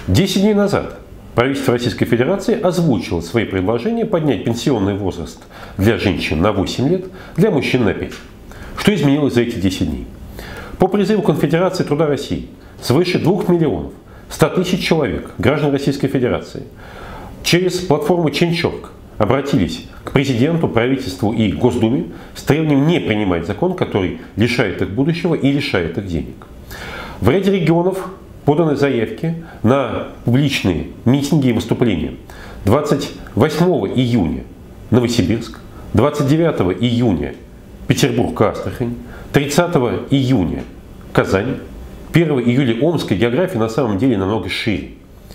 10 дней назад правительство Российской Федерации озвучило свои предложения поднять пенсионный возраст для женщин на 8 лет, для мужчин на 5. Что изменилось за эти 10 дней? По призыву Конфедерации труда России свыше 2 миллионов 100 тысяч человек, граждан Российской Федерации, через платформу Change.org обратились к президенту, правительству и Госдуме с требованием не принимать закон, который лишает их будущего и лишает их денег. В ряде регионов поданы заявки на публичные митинги и выступления. 28 июня Новосибирск, 29 июня Петербург, Астрахань, 30 июня Казань, 1 июля Омская. География на самом деле намного шире.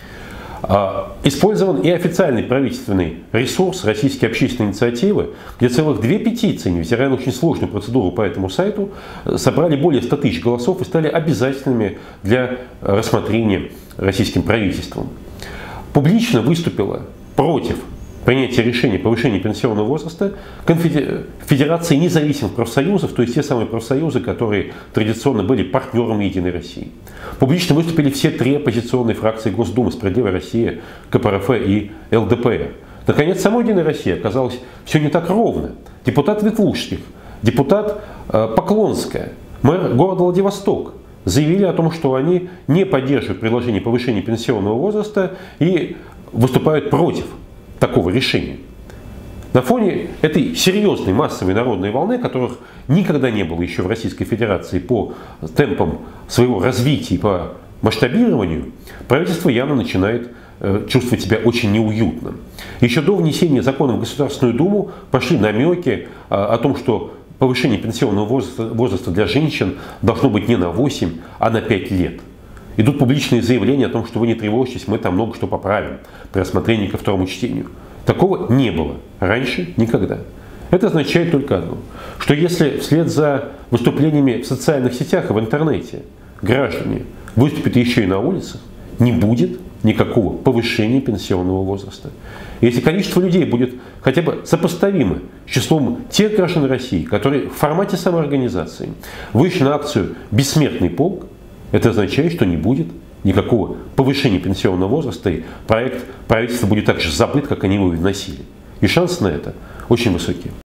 Использован и официальный правительственный ресурс Российской общественной инициативы, где целых 2 петиции, невзирая на очень сложную процедуру по этому сайту, собрали более 100 тысяч голосов и стали обязательными для рассмотрения российским правительством. Публично выступила против принятия решения о повышении пенсионного возраста Федерации независимых профсоюзов, то есть те самые профсоюзы, которые традиционно были партнерами Единой России. Публично выступили все 3 оппозиционные фракции Госдумы: «Справедливая Россия», КПРФ и ЛДПР. Наконец, самой Единой России оказалось все не так ровно. Депутат Ветлужских, депутат Поклонская, мэр города Владивосток заявили о том, что они не поддерживают предложение повышения пенсионного возраста и выступают против такого решения. На фоне этой серьезной массовой народной волны, которых никогда не было еще в Российской Федерации по темпам своего развития и по масштабированию, правительство явно начинает чувствовать себя очень неуютно. Еще до внесения закона в Государственную Думу пошли намеки о том, что повышение пенсионного возраста для женщин должно быть не на 8, а на 5 лет. Идут публичные заявления о том, что вы не тревожьтесь, мы там много что поправим при рассмотрении ко второму чтению. Такого не было раньше никогда. Это означает только одно, что если вслед за выступлениями в социальных сетях и в интернете граждане выступят еще и на улицах, не будет никакого повышения пенсионного возраста. Если количество людей будет хотя бы сопоставимо с числом тех граждан России, которые в формате самоорганизации вышли на акцию «Бессмертный полк», это означает, что не будет никакого повышения пенсионного возраста, и проект правительства будет так же забыт, как они его вносили. И шансы на это очень высокие.